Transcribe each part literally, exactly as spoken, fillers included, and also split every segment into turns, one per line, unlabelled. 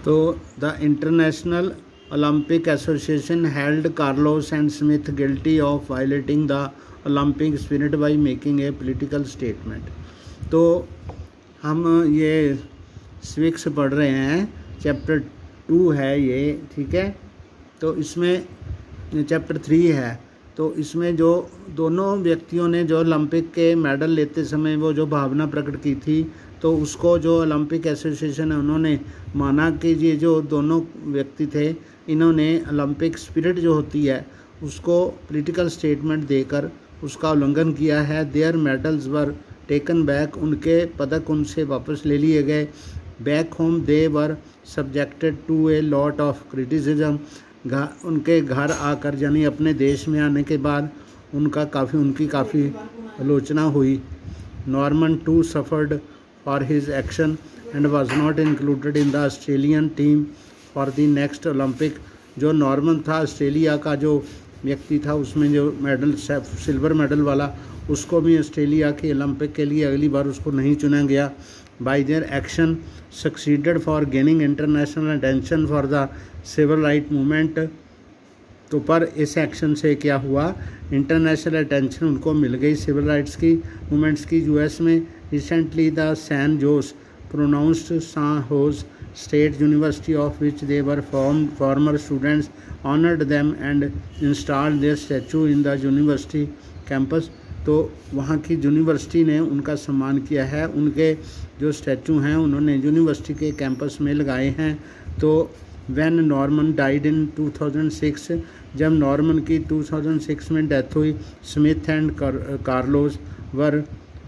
तो the International Olympic Association held Carlos and Smith guilty of violating the Olympic spirit by making a political statement. तो हम ये civics पढ़ रहे हैं, चैप्टर टू है ये, ठीक है। तो इसमें चैप्टर थ्री है। तो इसमें जो दोनों व्यक्तियों ने जो ओलंपिक के मेडल लेते समय वो जो भावना प्रकट की थी, तो उसको जो ओलंपिक एसोसिएशन है उन्होंने माना कि ये जो दोनों व्यक्ति थे इन्होंने ओलंपिक स्पिरिट जो होती है उसको पॉलिटिकल स्टेटमेंट देकर उसका उल्लंघन किया है। Their medals were taken back, उनके पदक उनसे वापस ले लिए गए। Back home they were subjected to a lot of criticism, उनके घर आकर यानी अपने देश में आने के बाद उनका काफ़ी उनकी काफ़ी आलोचना हुई। Norman too suffered for his action and was not included in the Australian team for the next Olympic. जो नॉर्मन था ऑस्ट्रेलिया का जो व्यक्ति था, उसमें जो मेडल सिल्वर मेडल वाला, उसको भी ऑस्ट्रेलिया के ओलंपिक के लिए अगली बार उसको नहीं चुना गया। By their action succeeded for gaining international attention for the civil right movement. तो पर इस एक्शन से क्या हुआ, इंटरनेशनल अटेंशन उनको मिल गई सिविल राइट्स की मूवमेंट्स की। यूएस में recently the San Jose pronounced San Jose State University of which they were form former students honoured them and installed their statue in the university campus. तो वहाँ की university ने उनका सम्मान किया है, उनके जो स्टैचू हैं उन्होंने यूनिवर्सिटी के कैंपस में लगाए हैं। तो when Norman died in two thousand six, जब नॉर्मन की टू थाउजेंड सिक्स में डेथ हुई, Smith and Carlos were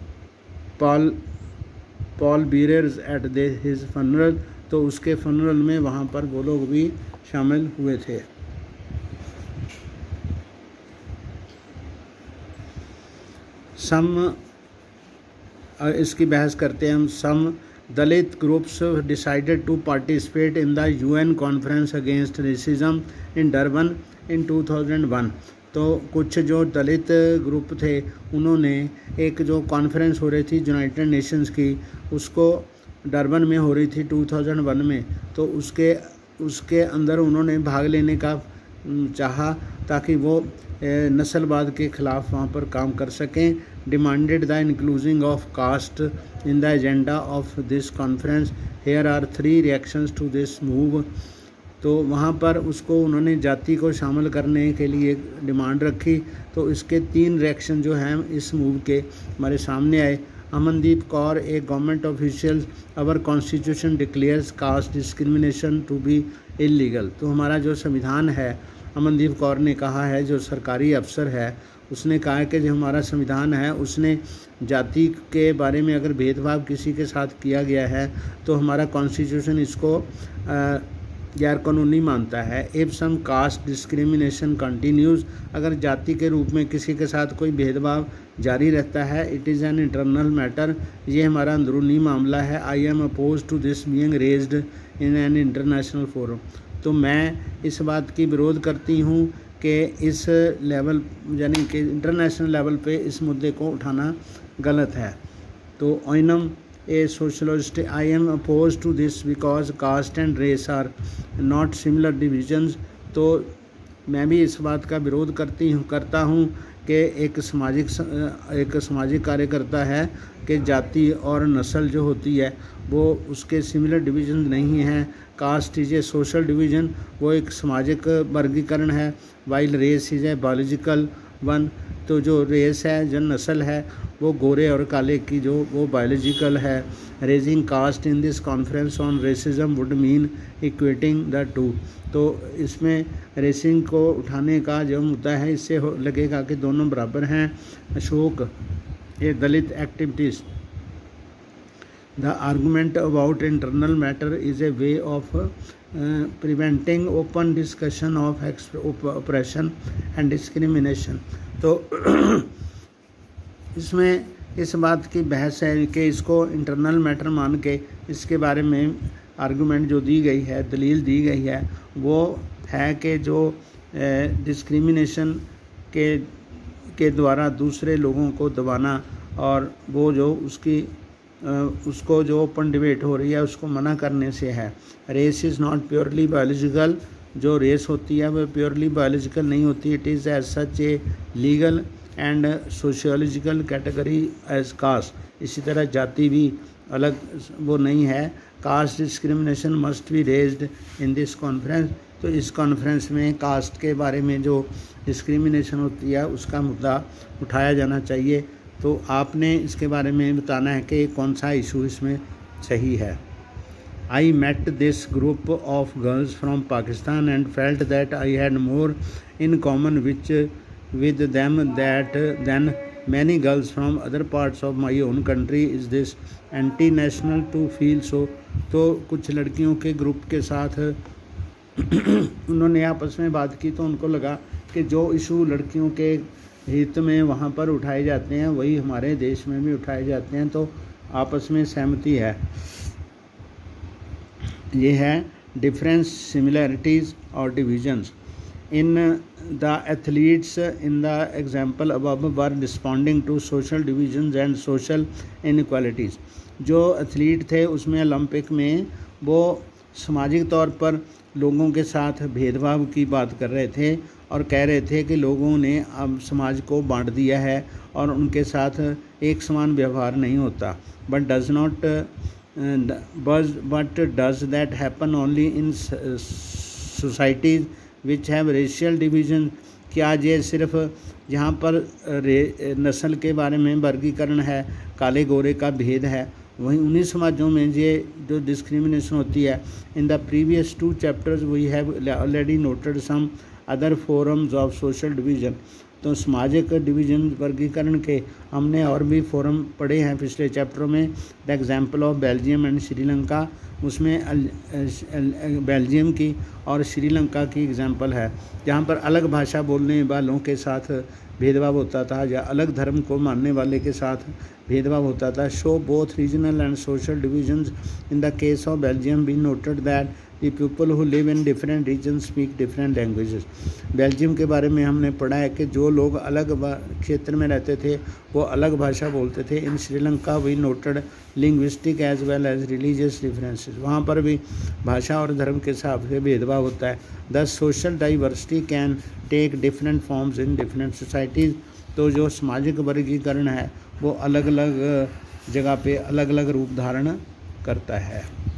pall pallbearers at the his funeral. तो उसके फनरल में वहाँ पर वो लोग भी शामिल हुए थे। सम इसकी बहस करते हैं हम। Some Dalit groups decided to participate in the UN conference against racism in Durban in two thousand one. तो कुछ जो दलित ग्रुप थे उन्होंने एक जो कॉन्फ्रेंस हो रही थी यूनाइटेड नेशंस की, उसको डरबन में हो रही थी टू थाउजेंड वन में, तो उसके उसके अंदर उन्होंने भाग लेने का चाहा ताकि वो नस्लवाद के ख़िलाफ़ वहाँ पर काम कर सकें। Demanded the including of caste in the agenda of this conference. Here are three reactions to this move. तो वहाँ पर उसको उन्होंने जाति को शामिल करने के लिए डिमांड रखी। तो इसके तीन रिएक्शन जो हैं इस मूव के हमारे सामने आए। Amandeep Kaur, a government official, our constitution declares caste discrimination to be illegal. तो हमारा जो संविधान है, अमनदीप कौर ने कहा है, जो सरकारी अफसर है, उसने कहा है कि जो हमारा संविधान है उसने जाति के बारे में अगर भेदभाव किसी के साथ किया गया है तो हमारा कॉन्स्टिट्यूशन इसको गैर कानूनी मानता है। If some caste discrimination continues, अगर जाति के रूप में किसी के साथ कोई भेदभाव जारी रहता है, it is an internal matter, ये हमारा अंदरूनी मामला है। I am oppose to this being raised in an international forum. तो मैं इस बात की विरोध करती हूँ कि इस लेवल यानी कि इंटरनेशनल लेवल पे इस मुद्दे को उठाना गलत है। तो Oinam, a socialist, I am oppose to this because caste and race are not similar divisions. तो मैं भी इस बात का विरोध करती हूँ करता हूँ कि एक सामाजिक एक सामाजिक कार्यकर्ता है कि जाति और नस्ल जो होती है वो उसके सिमिलर डिवीजन नहीं हैं। Caste is a social division, वो एक सामाजिक वर्गीकरण है। While race is a biological one, तो जो रेस है, जो नस्ल है, वो गोरे और काले की जो वो बायोलॉजिकल है। Raising caste in this conference on racism would mean equating the two. तो इसमें रेसिंग को उठाने का जो मुद्दा है, इससे लगेगा कि दोनों बराबर हैं। Ashok, a Dalit activities, the argument about internal matter is a way of preventing open discussion of operation and discrimination. तो इसमें इस बात की बहस है कि इसको इंटरनल मैटर मान के इसके बारे में आर्गूमेंट जो दी गई है, दलील दी गई है, वो है कि जो डिस्क्रिमिनेशन के के द्वारा दूसरे लोगों को दबाना और वो जो उसकी उसको जो ओपन डिबेट हो रही है उसको मना करने से है। Race is not purely biological, जो रेस होती है वह प्योरली बायोलॉजिकल नहीं होती। It is as such a legal and sociological category as caste. इसी तरह जाति भी अलग वो नहीं है। Caste discrimination must be raised in this conference. तो इस कॉन्फ्रेंस में कास्ट के बारे में जो डिस्क्रिमिनेशन होती है उसका मुद्दा उठाया जाना चाहिए। तो आपने इसके बारे में बताना है कि कौन सा इशू इसमें सही है। I met this group of girls from Pakistan and felt that I had more in common which, with them that than many girls from other parts of my own country. Is this anti-national to feel so? तो कुछ लड़कियों के group के साथ उन्होंने आपस में बात की तो उनको लगा कि जो इशू लड़कियों के हित में वहाँ पर उठाए जाते हैं वही हमारे देश में भी उठाए जाते हैं, तो आपस में सहमति है। ये है डिफरेंस, सिमिलैरिटीज़ और divisions. In the athletes in the example above were responding to social divisions and social inequalities. जो एथलीट थे उसमें ओलंपिक में वो सामाजिक तौर पर लोगों के साथ भेदभाव की बात कर रहे थे और कह रहे थे कि लोगों ने अब समाज को बांट दिया है और उनके साथ एक समान व्यवहार नहीं होता। But does not but does that happen only in societies which have racial division. क्या ये सिर्फ जहाँ पर नस्ल के बारे में वर्गीकरण है, काले गोरे का भेद है, वहीं उन्हीं समाजों में ये जो डिस्क्रिमिनेशन होती है। In the previous two chapters we have already noted some other forums of social division. तो सामाजिक डिवीज़न वर्गीकरण के हमने और भी फोरम पढ़े हैं पिछले चैप्टरों में। The example of Belgium and Sri Lanka, उसमें बेल्जियम की और श्रीलंका की एग्जाम्पल है जहाँ पर अलग भाषा बोलने वालों के साथ भेदभाव होता था या अलग धर्म को मानने वाले के साथ भेदभाव होता था। Show both regional and social divisions. In the case of Belgium we noted that the people who live in different region speak different languages. Belgium के बारे में हमने पढ़ा है कि जो लोग अलग क्षेत्र में रहते थे वो अलग भाषा बोलते थे। In Sri Lanka we noted linguistic as well as religious differences. वहाँ पर भी भाषा और धर्म के हिसाब से भेदभाव होता है। The social diversity can take different forms in different societies. तो जो सामाजिक वर्गीकरण है वो अलग अलग जगह पे अलग अलग रूप धारण करता है।